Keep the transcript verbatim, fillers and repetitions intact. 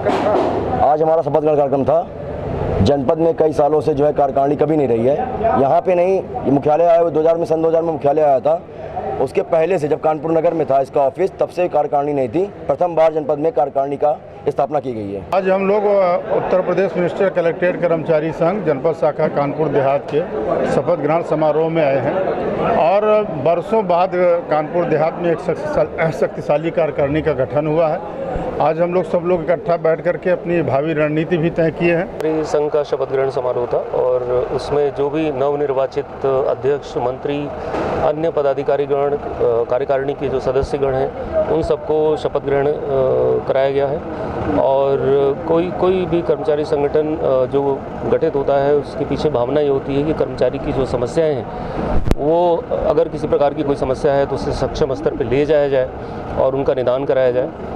आज हमारा शपथ ग्रहण कार्यक्रम था। जनपद में कई सालों से जो है कार्यकारिणी कभी नहीं रही है। यहाँ पे नहीं, ये मुख्यालय आया हुआ दो हज़ार में, सन दो हज़ार में मुख्यालय आया था। उसके पहले से जब कानपुर नगर में था इसका ऑफिस, तब से कार्यकारिणी नहीं थी। प्रथम बार जनपद में कार्यकारिणी का स्थापना की गई है। आज हम लोग उत्तर प्रदेश मिनिस्टर कलेक्ट्रेट कर्मचारी संघ जनपद शाखा कानपुर देहात के शपथ ग्रहण समारोह में आए हैं और बरसों बाद कानपुर देहात में एक शक्तिशाली कार्यकारिणी का गठन हुआ है। आज हम लोग सब लोग इकट्ठा बैठ करके अपनी भावी रणनीति भी तय किए हैं। संघ का शपथ ग्रहण समारोह था और उसमें जो भी नवनिर्वाचित अध्यक्ष, मंत्री, अन्य पदाधिकारीगण, कार्यकारिणी के जो सदस्यगण हैं, उन सबको शपथ ग्रहण कराया गया है। और कोई कोई भी कर्मचारी संगठन जो गठित होता है उसके पीछे भावना ये होती है कि कर्मचारी की जो समस्याएं हैं वो अगर किसी प्रकार की कोई समस्या है तो उसे सक्षम स्तर पर ले जाया जाए और उनका निदान कराया जाए।